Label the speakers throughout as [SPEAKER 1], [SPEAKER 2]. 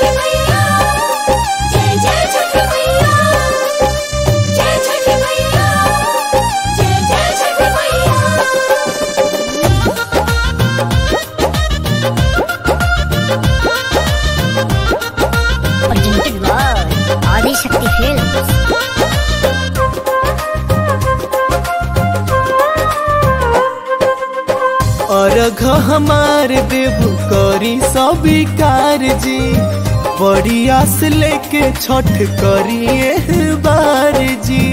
[SPEAKER 1] छठी मैया, जय जय छठी मैया, जय छठी मैया, जय जय छठी मैया।
[SPEAKER 2] Presented by Adi Shakti Films.
[SPEAKER 3] अर्घ हमार देव करी स्वीकार जी, बड़ी आस लेके छठ करिए बार जी।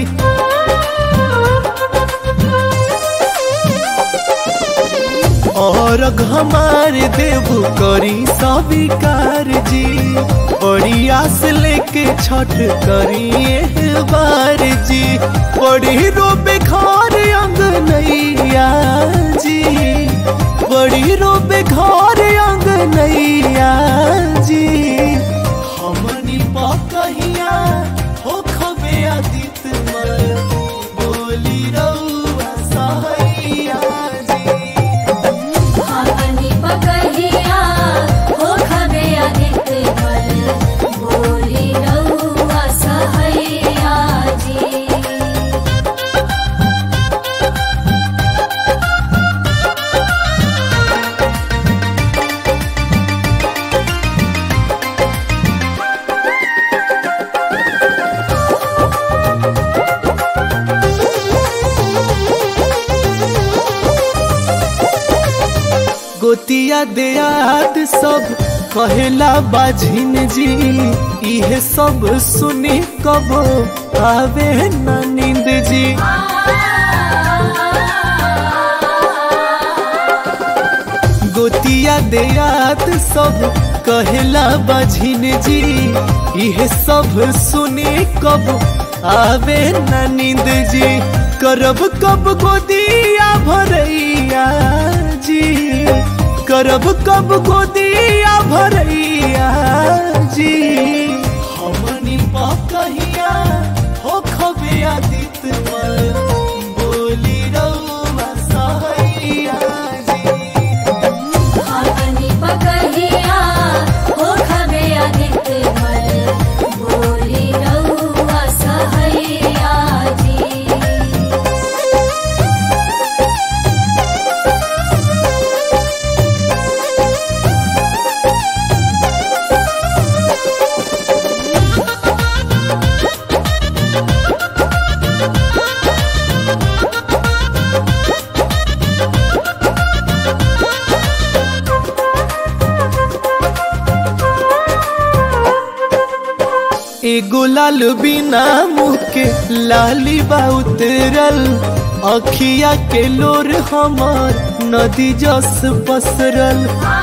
[SPEAKER 3] अर्घ हमार देव करी स्वीकार जी, बड़ी आस लेके छठ करिए बार जी। बड़ी रोबे घर अंगनैया जी, बड़ी रोबे घर अंगनैया जी। हमनी पकहिया हो खबे आदित मल, बोली रउआ सहैया जी।
[SPEAKER 1] हमनी पकहिया हो खबे आदित मल, बोली रउआ सहैया जी।
[SPEAKER 3] गोतिया देयाद सब कहेला बाझिन जी, इहे सब सुनी कब आवे न नींद जी। गोतिया देयाद सब कहेला बाझिन जी, इहे सब सुनी कब आवे न नींद जी। करब कब गोदिया भरैया जी, करब कब गोदिया भरैया जी। हमनी पकहिया हो खबे आदित मल, बोली रउआ सहैया जी।
[SPEAKER 1] हमनी पकहिया हो खबे आदित मल, बोली रउआ सहैया जी।
[SPEAKER 3] एगो लाल बिना मुँह के लाली बा उतरल, अखिया के लोर हमार नदी जस पसरल।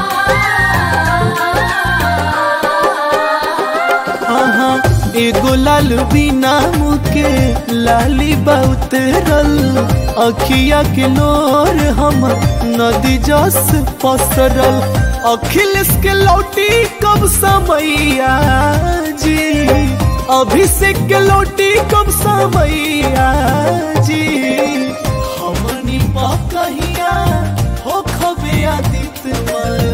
[SPEAKER 3] एगो लाल बिना मुँह के लाली बा उतरल, अखिया के लोर हमार नदी जस पसरल। अखिलेश के लौटी कब समैया जी, अभिषेक के लौटी कब समैया जी। हमनी पकहिया हो खबे आदित मल,